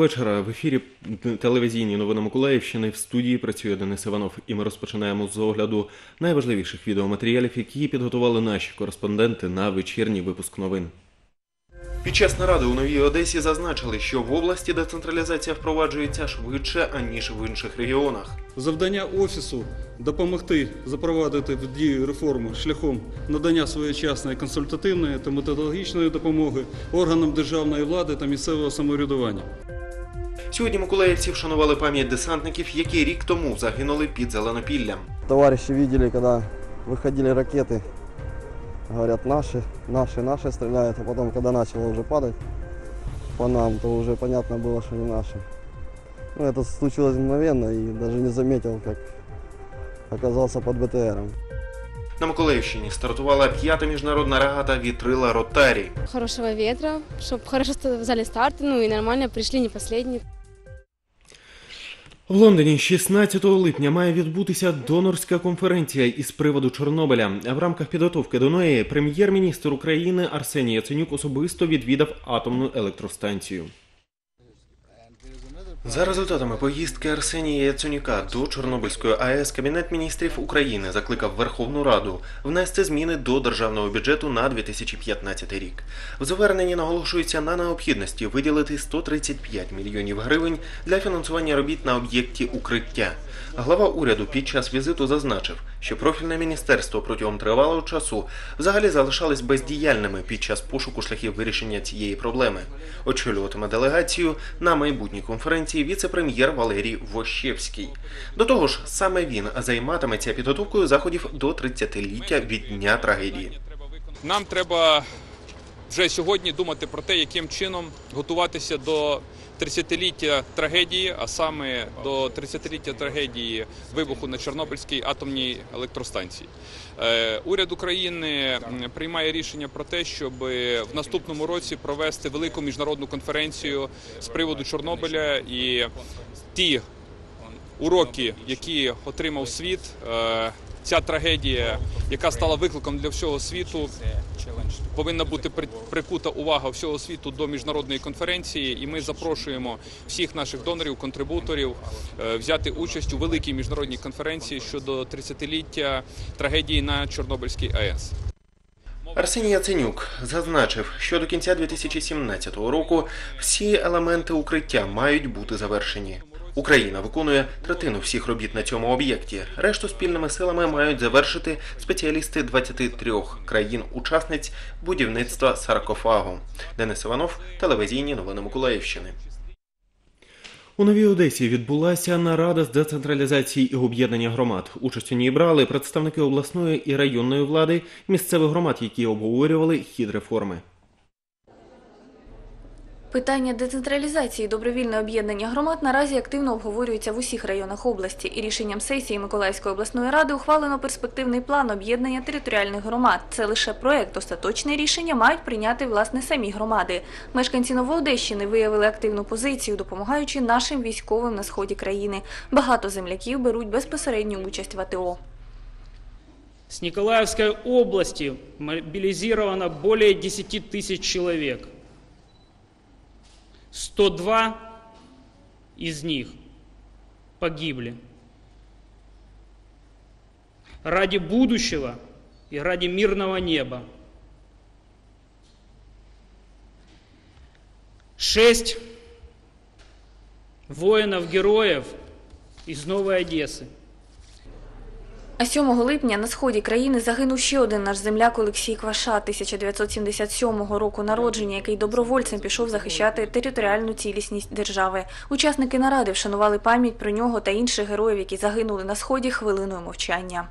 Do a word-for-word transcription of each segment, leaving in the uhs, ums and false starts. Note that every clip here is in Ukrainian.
вечора. В ефірі телевізійні новини Миколаївщини. В студії працює Денис Іванов. І ми розпочинаємо з огляду найважливіших відеоматеріалів, які підготували наші кореспонденти на вечірній випуск новин. Під час наради у Новій Одесі зазначили, що в області децентралізація впроваджується швидше, аніж в інших регіонах. Завдання Офісу – допомогти запровадити в дію реформи шляхом надання своєчасної консультативної та методологічної допомоги органам державної влади та місцевого самоврядування. Сьогодні миколаївці вшанували пам'ять десантників, які рік тому загинули під Зеленопіллям. Товариші бачили, коли виходили ракети, говорять, наші, наші, наші стріляють, а потім, коли почало вже падати по нам, то вже зрозуміло було, що не наші. Ну, это случилось мгновенно и даже не заметил, как оказался под БТРом. На Миколаївщині стартувала п'ята міжнародна регата «Вітрила Ротарі». Хорошего ветра, чтобы хорошо взяли старты, ну и нормально пришли, не последние. В Лондоні шістнадцятого липня має відбутися донорська конференція із приводу Чорнобиля. В рамках підготовки до неї прем'єр-міністр України Арсеній Яценюк особисто відвідав атомну електростанцію. За результатами поїздки Арсенія Яценюка до Чорнобильської АЕС Кабінет міністрів України закликав Верховну Раду внести зміни до державного бюджету на дві тисячі п'ятнадцятий рік. В зверненні наголошується на необхідності виділити сто тридцять п'ять мільйонів гривень для фінансування робіт на об'єкті «Укриття». Глава уряду під час візиту зазначив, що профільне міністерство протягом тривалого часу взагалі залишались бездіяльними під час пошуку шляхів вирішення цієї проблеми. Очолюватиме делегацію на майбутній конференції віце-прем'єр Валерій Вощевський. До того ж, саме він займатиметься підготовкою заходів до тридцятиліття від дня трагедії. Нам треба вже сьогодні думати про те, яким чином готуватися до тридцятиліття трагедії, а саме до тридцятиліття трагедії вибуху на Чорнобильській атомній електростанції. Уряд України приймає рішення про те, щоб в наступному році провести велику міжнародну конференцію з приводу Чорнобиля, і ті уроки, які отримав світ, ця трагедія, яка стала викликом для всього світу, повинна бути прикута увага всього світу до міжнародної конференції, і ми запрошуємо всіх наших донорів, контрибуторів взяти участь у великій міжнародній конференції щодо тридцятиліття трагедії на Чорнобильській АЕС. Арсеній Яценюк зазначив, що до кінця дві тисячі сімнадцятого року всі елементи укриття мають бути завершені. Україна виконує третину всіх робіт на цьому об'єкті. Решту спільними силами мають завершити спеціалісти двадцяти трьох країн-учасниць будівництва саркофагу. Денис Іванов, телевізійні новини Миколаївщини. У Новій Одесі відбулася нарада з децентралізації і об'єднання громад. Участь у ній брали представники обласної і районної влади, місцевих громад, які обговорювали хід реформи. Питання децентралізації і добровільне об'єднання громад наразі активно обговорюється в усіх районах області. І рішенням сесії Миколаївської обласної ради ухвалено перспективний план об'єднання територіальних громад. Це лише проєкт. Остаточне рішення мають прийняти, власне, самі громади. Мешканці Новоодещини виявили активну позицію, допомагаючи нашим військовим на сході країни. Багато земляків беруть безпосередню участь в АТО. С Николаевской области мобилизировано более десяти тысяч человек. сто два из них погибли. Ради будущего и ради мирного неба. Шесть воинов-героев из Новой Одессы. А сьомого липня на сході країни загинув ще один наш земляк Олексій Кваша, тисяча дев'ятсот сімдесят сьомого року народження, який добровольцем пішов захищати територіальну цілісність держави. Учасники наради вшанували пам'ять про нього та інших героїв, які загинули на сході, хвилиною мовчання.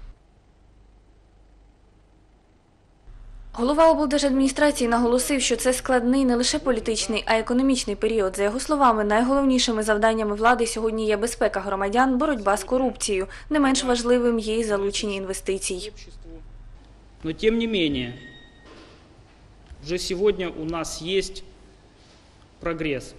Голова облдержадміністрації наголосив, що це складний не лише політичний, а й економічний період. За його словами, найголовнішими завданнями влади сьогодні є безпека громадян, боротьба з корупцією. Не менш важливим є й залучення інвестицій. Но тем не менее, уже сегодня у нас есть прогресс.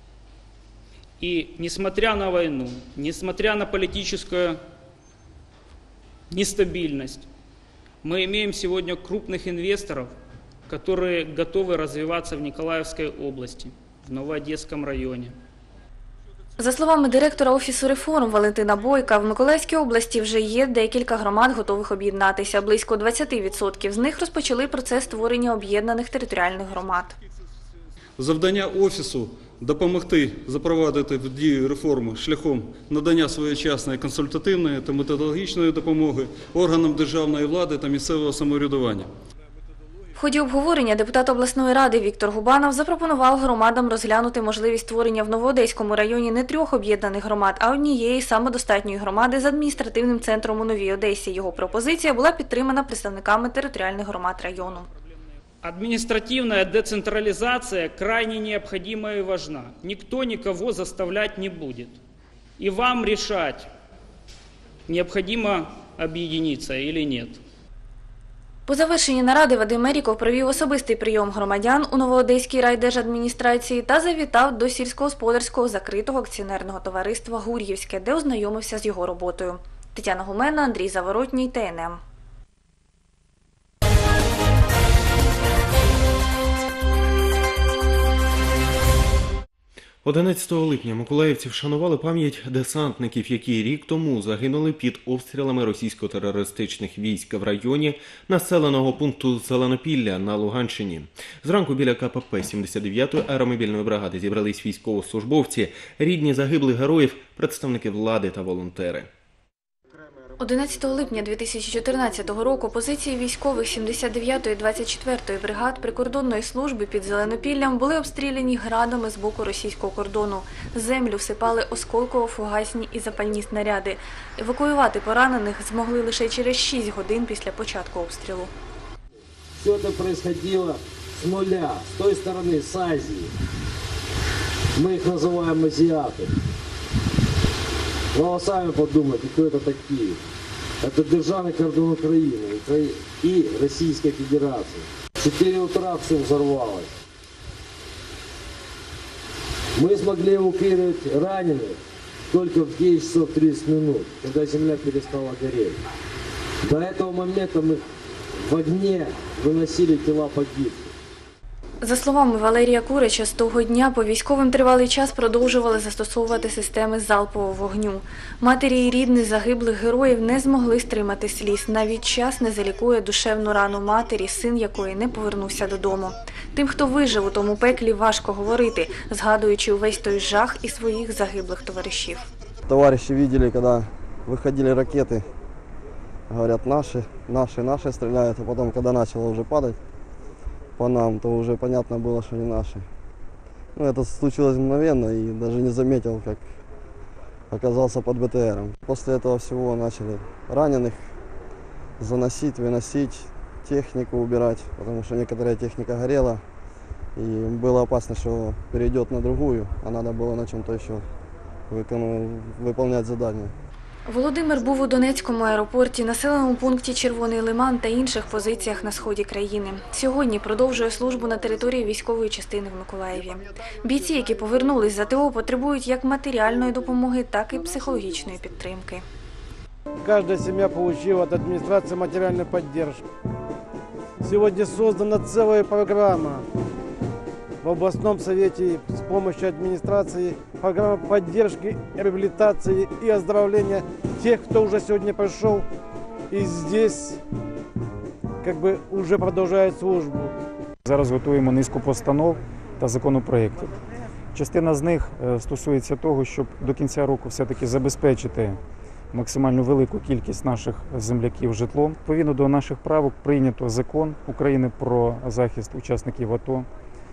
И несмотря на войну, несмотря на политическую нестабильность, мы имеем сегодня крупных инвесторов, которые готовы развиваться в Николаевской области, в Новоодесском районе. За словами директора Офісу реформ Валентина Бойка, в Миколаївській області вже є декілька громад, готових об'єднатися. Близько двадцять відсотків з них розпочали процес створення об'єднаних територіальних громад. Завдання Офісу – допомогти запровадити в дію реформу шляхом надання своєчасної консультативної та методологічної допомоги органам державної влади та місцевого самоврядування. В ході обговорення депутат обласної ради Віктор Губанов запропонував громадам розглянути можливість створення в Новоодеському районі не трьох об'єднаних громад, а однієї самодостатньої громади з адміністративним центром у Новій Одесі. Його пропозиція була підтримана представниками територіальних громад району. Административная децентрализация крайне необходима и важна. Никто никого заставлять не будет. И вам решать, необходимо объединиться или нет. По завершенні наради Вадим Меріков провів особистий прийом громадян у Новоодеській райдержадміністрації та завітав до сільськогосподарського закритого акціонерного товариства «Гур'ївське», де ознайомився з його роботою. Тетяна Гумена, Андрій Заворотній, Т Н М. одинадцятого липня миколаївці вшанували пам'ять десантників, які рік тому загинули під обстрілами російсько-терористичних військ в районі населеного пункту Зеленопілля на Луганщині. Зранку біля Ка Пе Пе сімдесят дев'ятої аеромобільної бригади зібрались військовослужбовці, рідні загиблих героїв, представники влади та волонтери. одинадцятого липня дві тисячі чотирнадцятого року позиції військових сімдесят дев'ятої та двадцять четвертої бригад прикордонної служби під Зеленопіллям були обстріляні градами з боку російського кордону. Землю всипали осколково-фугасні і запальні снаряди. Евакуювати поранених змогли лише через шість годин після початку обстрілу. Все це происходило з нуля, з тої сторони, з Азії. Ми їх називаємо азіати. Ну, а сами подумайте, кто это такие. Это державный кордон Украины и Российской Федерации. В четыре утра все взорвалось. Мы смогли эвакуировать раненых только в девять часов тридцать минут, когда земля перестала гореть. До этого момента мы в огне выносили тела погибших. За словами Валерія Курича, з того дня по військовим тривалий час продовжували застосовувати системи залпового вогню. Матері і рідні загиблих героїв не змогли стримати сліз. Навіть час не залікує душевну рану матері, син якої не повернувся додому. Тим, хто вижив у тому пеклі, важко говорити, згадуючи увесь той жах і своїх загиблих товаришів. Товарищи видели, когда выходили ракеты, говорят, наши, наши, наши стреляют, а потом, когда начало уже падать по нам, то уже понятно было, что не наши. Ну, это случилось мгновенно и даже не заметил, как оказался под Бэ Тэ Эром. После этого всего начали раненых заносить, выносить, технику убирать, потому что некоторая техника горела, и было опасно, что перейдет на другую, а надо было на чем-то еще выполнять задание. Володимир був у Донецькому аеропорті, населеному пункті Червоний Лиман та інших позиціях на сході країни. Сьогодні продовжує службу на території військової частини в Миколаєві. Бійці, які повернулись з А Те О, потребують як матеріальної допомоги, так і психологічної підтримки. Каждая семья получила от администрации материальную поддержку. Сегодня создана целая программа в областном совете с помощью администрации, программа поддержки, реабилитации и оздоровления тех, кто уже сегодня пришел и здесь как бы уже продовжує службу. Зараз готуємо низку постанов та законопроєктів. Частина з них стосується того, щоб до кінця року все-таки забезпечити максимально велику кількість наших земляків житлом. Відповідно до наших правок прийнято закон України про захист учасників А Те О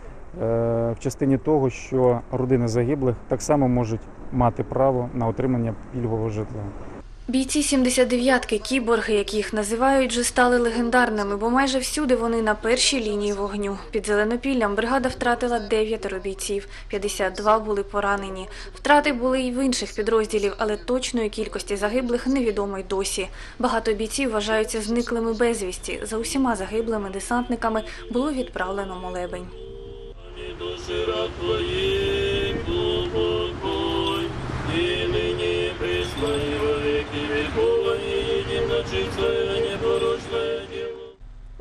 в частині того, що родини загиблих так само можуть мати право на отримання пільгового житла. Бійці сімдесят дев'ятки, кіборги, як їх називають, вже стали легендарними, бо майже всюди вони на першій лінії вогню. Під Зеленопіллям бригада втратила дев'ятеро бійців, п'ятдесят два були поранені. Втрати були і в інших підрозділів, але точної кількості загиблих невідомо й досі. Багато бійців вважаються зниклими безвісті. За усіма загиблими десантниками було відправлено молебень.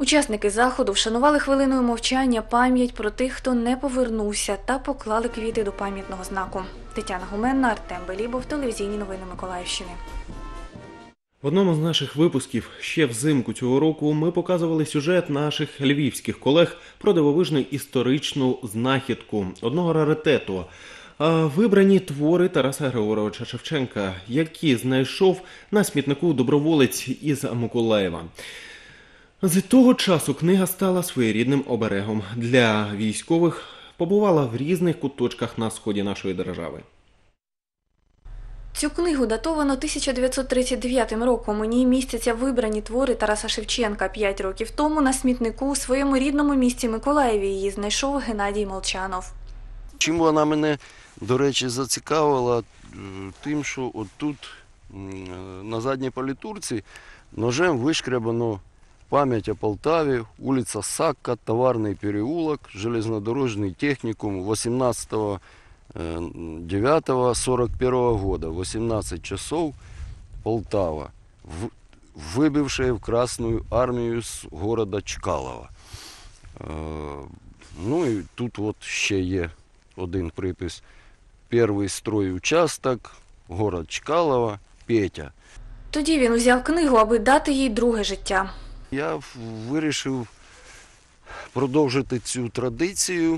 Учасники заходу вшанували хвилиною мовчання пам'ять про тих, хто не повернувся, та поклали квіти до пам'ятного знаку. Тетяна Гуменна, Артем Белібов, телевізійні новини Миколаївщини. В одному з наших випусків ще взимку цього року ми показували сюжет наших львівських колег про дивовижну історичну знахідку одного раритету. Вибрані твори Тараса Григоровича Шевченка, які знайшов на смітнику доброволець із Миколаєва. З того часу книга стала своєрідним оберегом для військових, побувала в різних куточках на сході нашої держави. Цю книгу датовано тисяча дев'ятсот тридцять дев'ятим роком. У ній містяться вибрані твори Тараса Шевченка. П'ять років тому на смітнику у своєму рідному місті Миколаєві її знайшов Геннадій Молчанов. Чим вона мене, до речі, зацікавила? Тим, що отут на задній палітурці ножем вишкрябано пам'ять о Полтаві, вулиця Сакка, Товарний переулок, железнодорожний технікум вісімнадцятого дев'ятого сорок первого года, восемнадцать часов, Полтава, выбившая в Красную армию з города Чкалова. Ну і тут от ще є один припис. Перший стройучасток, город Чкалова, Петя. Тоді він узяв книгу, аби дати їй друге життя. Я вирішив продовжити цю традицію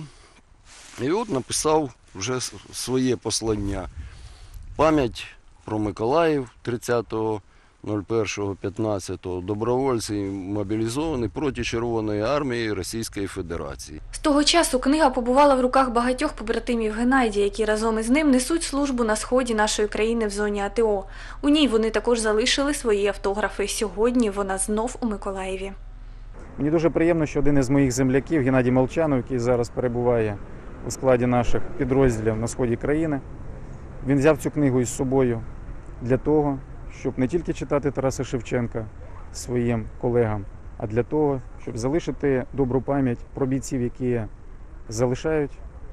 і от написав вже своє послання. Пам'ять про Миколаїв тридцятого першого п'ятнадцятого добровольці мобілізовані проти Червоної армії Російської Федерації. З того часу книга побувала в руках багатьох побратимів Геннадія, які разом із ним несуть службу на сході нашої країни в зоні АТО. У ній вони також залишили свої автографи. Сьогодні вона знов у Миколаєві. Мені дуже приємно, що один із моїх земляків, Геннадій Молчанов, який зараз перебуває у складі наших підрозділів на сході країни, він взяв цю книгу із собою для того, щоб не тільки читати Тараса Шевченка своїм колегам, а для того, щоб залишити добру пам'ять про бійців, які залишають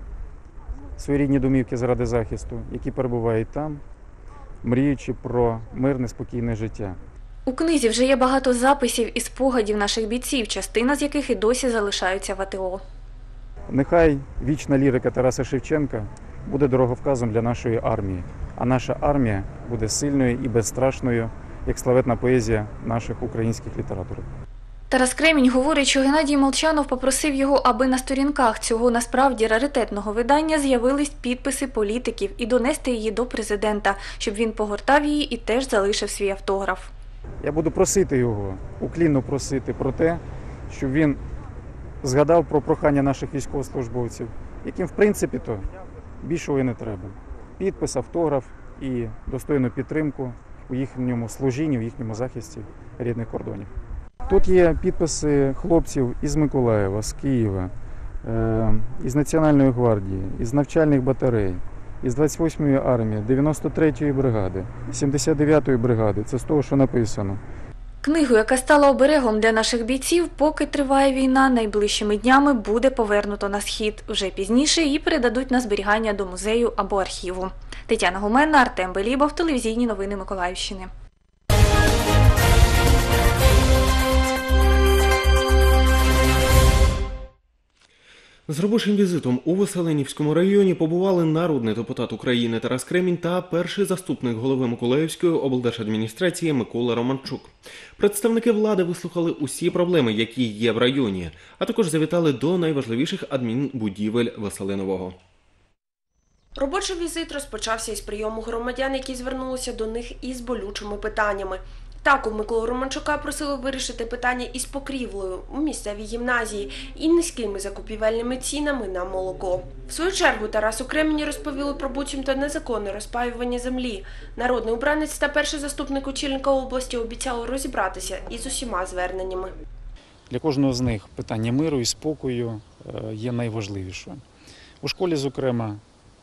свої рідні домівки заради захисту, які перебувають там, мріючи про мирне, спокійне життя. У книзі вже є багато записів і спогадів наших бійців, частина з яких і досі залишаються в АТО. Нехай вічна лірика Тараса Шевченка буде дороговказом для нашої армії, а наша армія буде сильною і безстрашною, як славетна поезія наших українських літераторів. Тарас Кремінь говорить, що Геннадій Молчанов попросив його, аби на сторінках цього насправді раритетного видання з'явились підписи політиків і донести її до президента, щоб він погортав її і теж залишив свій автограф. Я буду просити його, уклінно просити про те, щоб він згадав про прохання наших військовослужбовців, яким, в принципі-то, більшого і не треба. Підпис, автограф і достойну підтримку у їхньому служінні, у їхньому захисті рідних кордонів. Тут є підписи хлопців із Миколаєва, з Києва, із Національної гвардії, із навчальних батарей, із двадцять восьмої армії, дев'яносто третьої бригади, сімдесят дев'ятої бригади. Це з того, що написано. Книгу, яка стала оберегом для наших бійців, поки триває війна, найближчими днями буде повернуто на схід. Вже пізніше її передадуть на зберігання до музею або архіву. Тетяна Гуменна, Артем Белібов, телевізійні новини Миколаївщини. З робочим візитом у Веселинівському районі побували народний депутат України Тарас Кремінь та перший заступник голови Миколаївської облдержадміністрації Микола Романчук. Представники влади вислухали усі проблеми, які є в районі, а також завітали до найважливіших адмінбудівель Веселинового. Робочий візит розпочався із прийому громадян, які звернулися до них із болючими питаннями. Так, у Миколи Романчука просили вирішити питання із покрівлею у місцевій гімназії і низькими закупівельними цінами на молоко. В свою чергу Тарасу Креміню розповіли про буцімто незаконне розпаювання землі. Народний обранець та перший заступник очільника області обіцяли розібратися із усіма зверненнями. Для кожного з них питання миру і спокою є найважливішим. У школі, зокрема,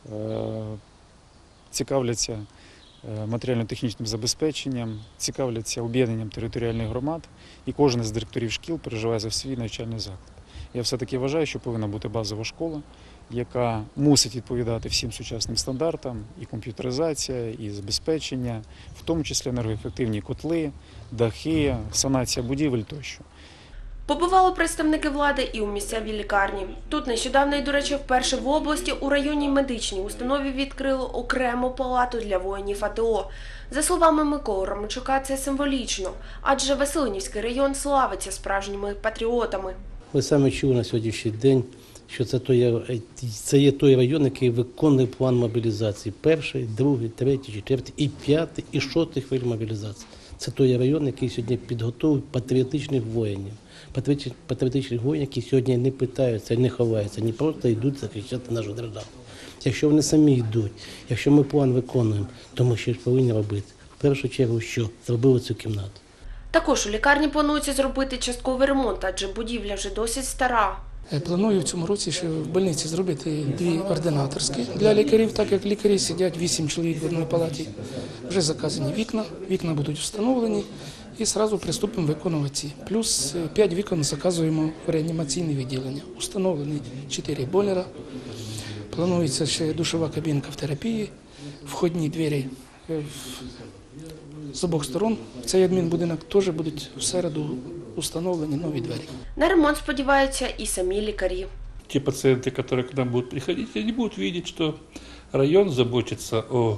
цікавляться матеріально-технічним забезпеченням, цікавляться об'єднанням територіальних громад, і кожен з директорів шкіл переживає за свій навчальний заклад. Я все-таки вважаю, що повинна бути базова школа, яка мусить відповідати всім сучасним стандартам, і комп'ютеризація, і забезпечення, в тому числі енергоефективні котли, дахи, санація будівель тощо. Побували представники влади і у місцевій лікарні. Тут нещодавно і, до речі, вперше в області у районній медичній установі відкрили окрему палату для воїнів АТО. За словами Миколи Романчука, це символічно, адже Веселинівський район славиться справжніми патріотами. Ви саме чули на сьогоднішній день, що це, той, це є той район, який виконує план мобілізації. Перший, другий, третій, четвертий, і п'ятий, і шостий хвиль мобілізації. Це той район, який сьогодні підготовив патріотичних воїнів. Патріотичних воїнів, які сьогодні не питаються, не ховаються, не просто йдуть захищати нашу державу. Якщо вони самі йдуть, якщо ми план виконуємо, то ми щось повинні робити. В першу чергу, що? Зробили цю кімнату. Також у лікарні планується зробити частковий ремонт, адже будівля вже досить стара. Планую в цьому році ще в больниці зробити дві ординаторські для лікарів, так як лікарі сидять вісім чоловік в одній палаті. Вже заказані вікна, вікна будуть встановлені і одразу приступимо виконувати ці. Плюс п'ять вікон заказуємо в реанімаційне відділення. Установлені чотири бойлера. Планується ще душова кабінка в терапії, входні двері з обох сторон. Цей адмінбудинок теж будуть в середу установлені нові двері. На ремонт сподіваються і самі лікарі. Ті пацієнти, які к нам будуть приходити, вони будуть бачити, що район заботиться о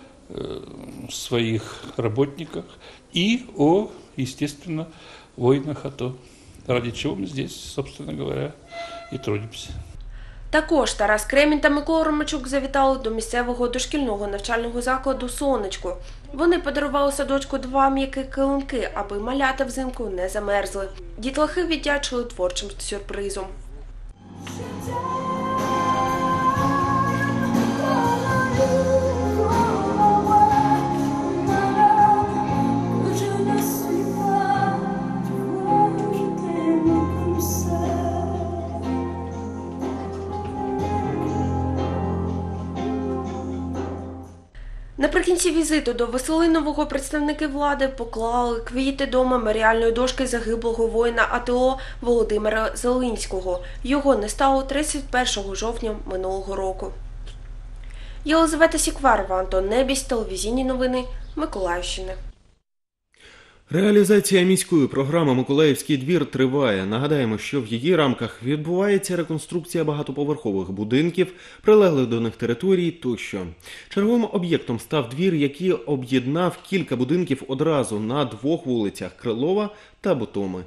своїх працівниках і о, естественно, воїнах АТО, ради чого ми здесь, собственно говоря, і трудимося. Також Тарас Кремінь та Микола Романчук завітали до місцевого дошкільного навчального закладу «Сонечко». Вони подарували садочку два м'які килимки, аби малята взимку не замерзли. Дітлахи віддячили творчим сюрпризом. Наприкінці візиту до Веселинового представники влади поклали квіти до меморіальної дошки загиблого воїна АТО Володимира Зелинського. Його не стало тридцять першого жовтня минулого року. Єлизавета Сікварова, Антон Небісь, телевізійні новини Миколаївщини. Реалізація міської програми «Миколаївський двір» триває. Нагадаємо, що в її рамках відбувається реконструкція багатоповерхових будинків, прилеглих до них територій тощо. Черговим об'єктом став двір, який об'єднав кілька будинків одразу на двох вулицях – Крилова та Бутоми.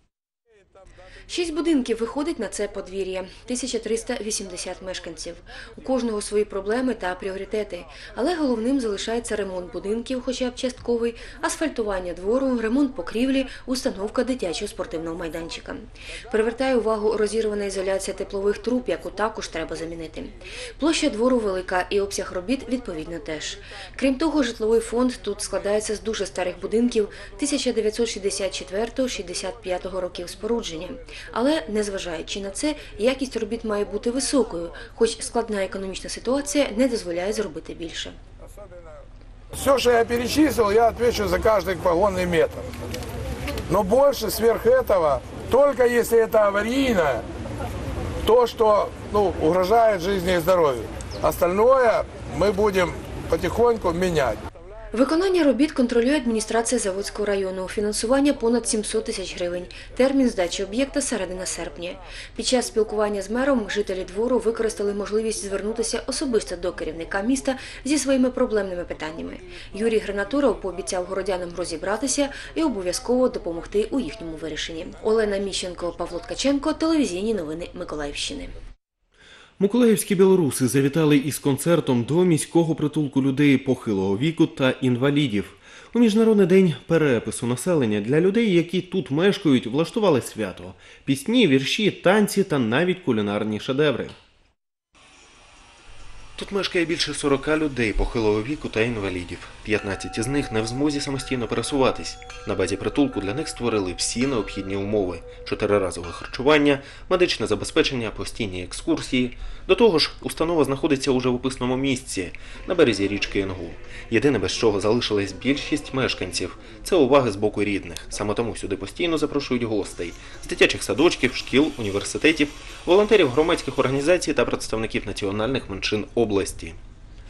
Шість будинків виходить на це подвір'я – тисяча триста вісімдесят мешканців. У кожного свої проблеми та пріоритети. Але головним залишається ремонт будинків, хоча б частковий, асфальтування двору, ремонт покрівлі, установка дитячого спортивного майданчика. Привертає увагу розірвана ізоляція теплових труб, яку також треба замінити. Площа двору велика і обсяг робіт відповідно теж. Крім того, житловий фонд тут складається з дуже старих будинків тисяча дев'ятсот шістдесят четвертого - шістдесят п'ятого років спорудження. Але, незважаючи на це, якість робіт має бути високою, хоч складна економічна ситуація не дозволяє зробити більше. Все, что я перечислил, я отвечу за каждый погонный метр. Но больше сверх этого, только если это аварийное, то, что ну, угрожает жизни и здоровью. Остальное мы будем потихоньку менять. Виконання робіт контролює адміністрація Заводського району. Фінансування понад сімсот тисяч гривень. Термін здачі об'єкта – середина серпня. Під час спілкування з мером жителі двору використали можливість звернутися особисто до керівника міста зі своїми проблемними питаннями. Юрій Гранатуров пообіцяв городянам розібратися і обов'язково допомогти у їхньому вирішенні. Олена Міщенко, Павло Ткаченко, телевізійні новини Миколаївщини. Миколаївські білоруси завітали із концертом до міського притулку людей похилого віку та інвалідів. У Міжнародний день перепису населення для людей, які тут мешкають, влаштували свято. Пісні, вірші, танці та навіть кулінарні шедеври. Тут мешкає більше сорока людей похилого віку та інвалідів. п'ятнадцять із них не в змозі самостійно пересуватись. На базі притулку для них створили всі необхідні умови – чотириразове харчування, медичне забезпечення, постійні екскурсії. До того ж, установа знаходиться у живописному місці – на березі річки Інгул. Єдине, без чого залишилась більшість мешканців – це уваги з боку рідних. Саме тому сюди постійно запрошують гостей – з дитячих садочків, шкіл, університетів, волонтерів громадських організацій та представників національних меншин області.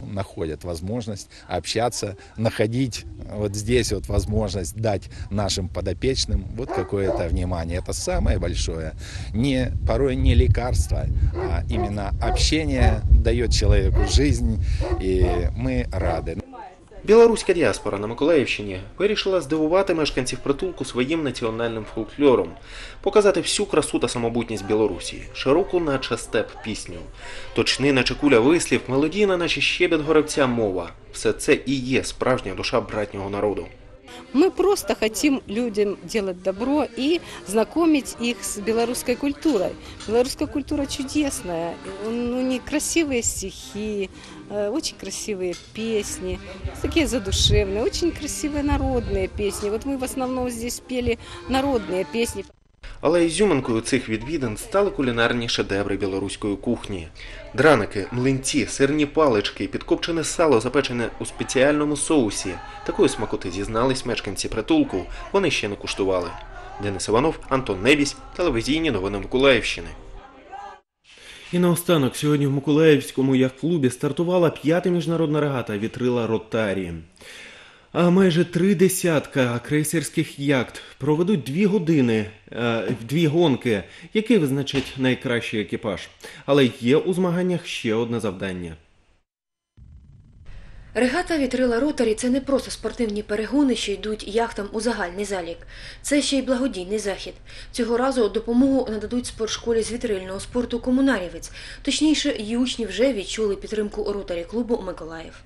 находят возможность общаться, находить вот здесь вот возможность дать нашим подопечным вот какое-то внимание. Это самое большое. Не, порой не лекарство, а именно общение дает человеку жизнь, и мы рады. Білоруська діаспора на Миколаївщині вирішила здивувати мешканців притулку своїм національним фольклором, показати всю красу та самобутність Білорусі, широку наче степ пісню, точний наче куля вислів, мелодійна наче щебет горобця мова. Все це і є справжня душа братнього народу. Мы просто хотим людям делать добро и знакомить их с белорусской культурой. Белорусская культура чудесная, у них красивые стихи, очень красивые песни, такие задушевные, очень красивые народные песни. Вот мы в основном здесь пели народные песни. Але ізюминкою цих відвідин стали кулінарні шедеври білоруської кухні. Драники, млинці, сирні палички, підкопчене сало, запечене у спеціальному соусі. Такої смакоти, зізнались мешканці притулку, вони ще не куштували. Денис Іванов, Антон Небісь, телевізійні новини Миколаївщини. І наостанок, сьогодні в Миколаївському яхт-клубі стартувала п'ята міжнародна регата «Вітрила Ротарі». А майже три десятка крейсерських яхт проведуть дві години, дві гонки, які визначать найкращий екіпаж. Але є у змаганнях ще одне завдання. Регата «Вітрила Ротарі» – це не просто спортивні перегони, що йдуть яхтам у загальний залік. Це ще й благодійний захід. Цього разу допомогу нададуть спортшколі з вітрильного спорту «Комунарівець». Точніше, її учні вже відчули підтримку ротарі-клубу «Миколаїв».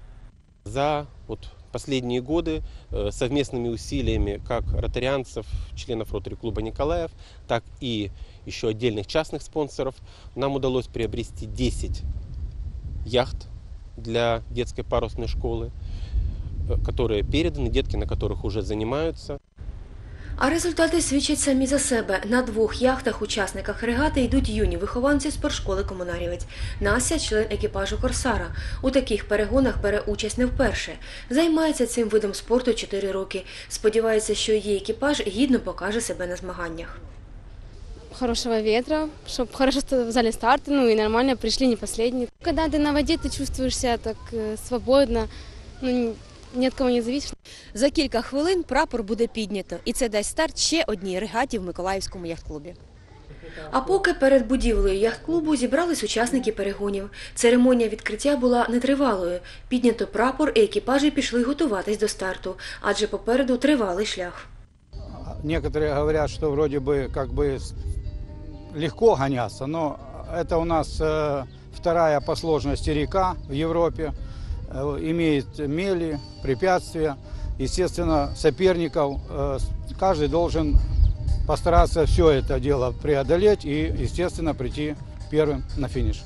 За вот последние годы совместными усилиями как ротарианцев, членов ротари-клуба «Николаев», так и еще отдельных частных спонсоров нам удалось приобрести десять яхт для детской парусной школы, которые переданы, детки на которых уже занимаются. А результати свідчать самі за себе. На двох яхтах-учасниках регати йдуть юні вихованці спортшколи «Комунарівець». Настя – член екіпажу «Корсара». У таких перегонах бере участь не вперше. Займається цим видом спорту чотири роки. Сподівається, що її екіпаж гідно покаже себе на змаганнях. Хорошего ветра, чтобы хорошо взяли старты, ну и нормально пришли, не последние. Когда ты на воде, ты чувствуешь себя так свободно, ну, ні від кого не зависиш. За кілька хвилин прапор буде піднято, і це дасть старт ще одній регаті в Миколаївському яхт-клубі. А поки перед будівлею яхт-клубу зібрались учасники перегонів. Церемонія відкриття була нетривалою. Піднято прапор і екіпажі пішли готуватись до старту, адже попереду тривалий шлях. Некоторые говорят, что вроде бы как бы легко гоняться, но это у нас вторая по сложности река в Европе. Имеет мели, препятствия, естественно, соперников. Каждый должен постараться все это дело преодолеть и, естественно, прийти первым на финиш.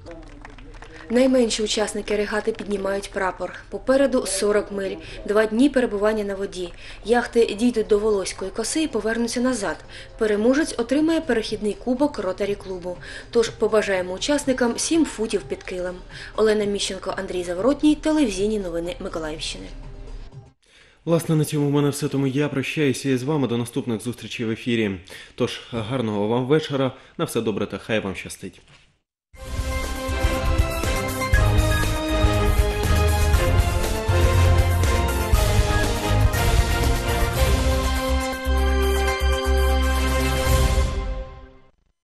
Найменші учасники регати піднімають прапор. Попереду сорок миль, два дні перебування на воді. Яхти дійдуть до Волоської коси і повернуться назад. Переможець отримає перехідний кубок ротарі-клубу. Тож побажаємо учасникам сім футів під килим. Олена Міщенко, Андрій Заворотній, телевізійні новини Миколаївщини. Власне, на цьому в мене все, тому я прощаюся із вами до наступних зустрічей в ефірі. Тож, гарного вам вечора, на все добре та хай вам щастить.